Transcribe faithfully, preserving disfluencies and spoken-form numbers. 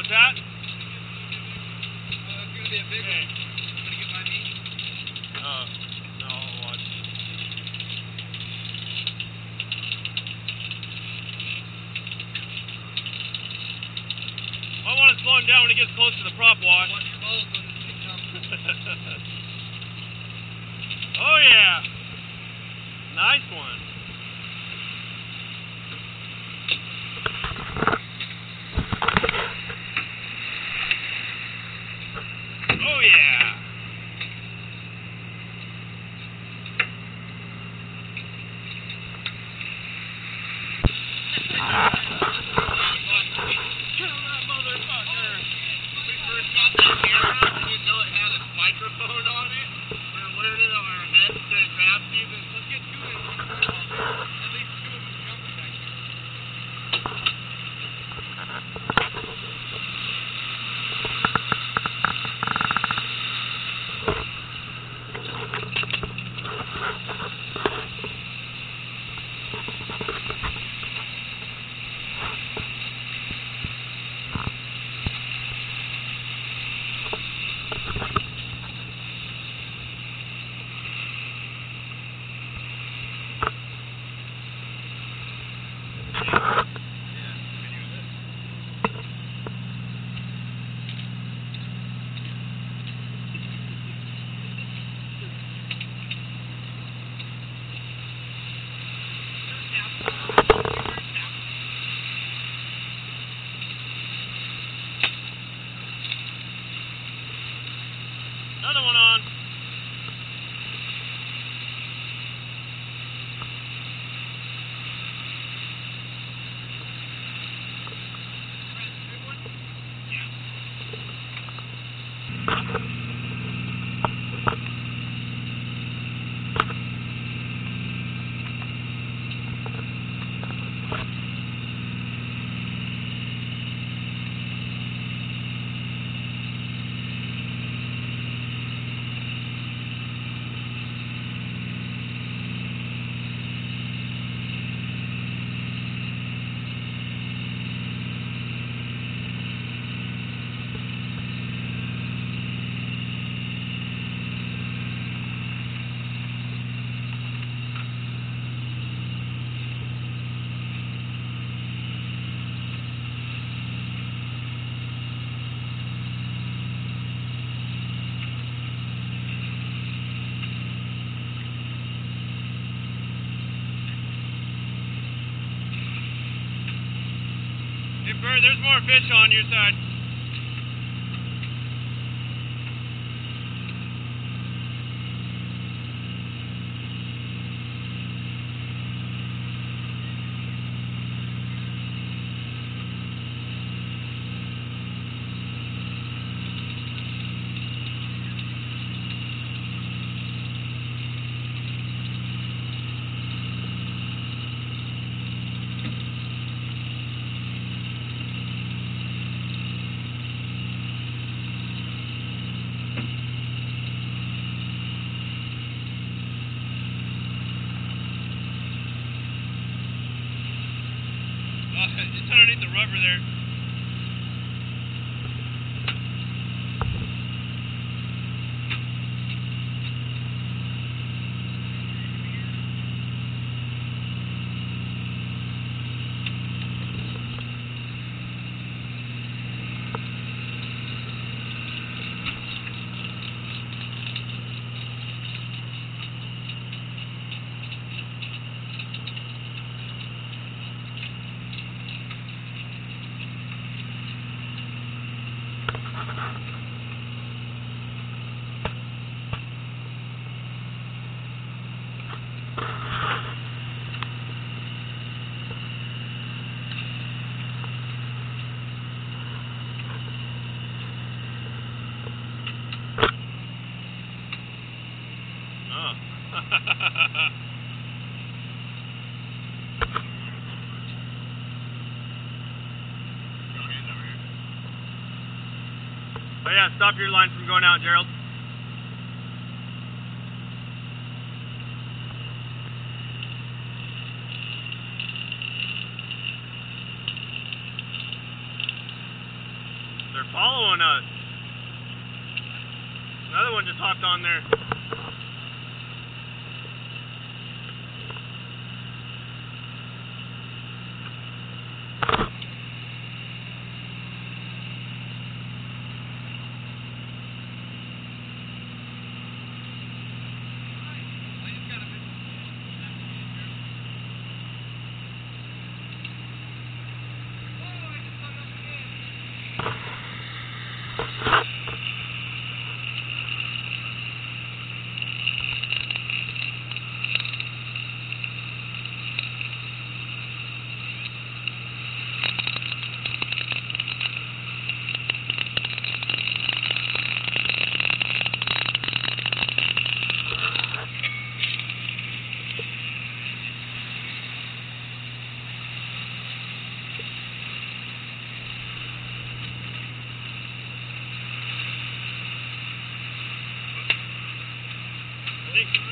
What's that? Uh, it's gonna be a big Okay. one. I'm gonna get my meat. Uh, no, I'll watch. I want to slow him down when he gets close to the prop wash. Watch your balls when this thing comes. Oh yeah. Nice one. Oh yeah. Kill that motherfucker. When we first got that camera, we didn't know it had a microphone on it. We were wearing it on our heads to grab these and let's get two in. At least two of them jumping back here. Another one on. Hey Bert, there's more fish on your side. Uh, it's underneath the rubber there. Oh. Oh yeah, stop your line from going out, Gerald. They're following us. Another one just hopped on there. I think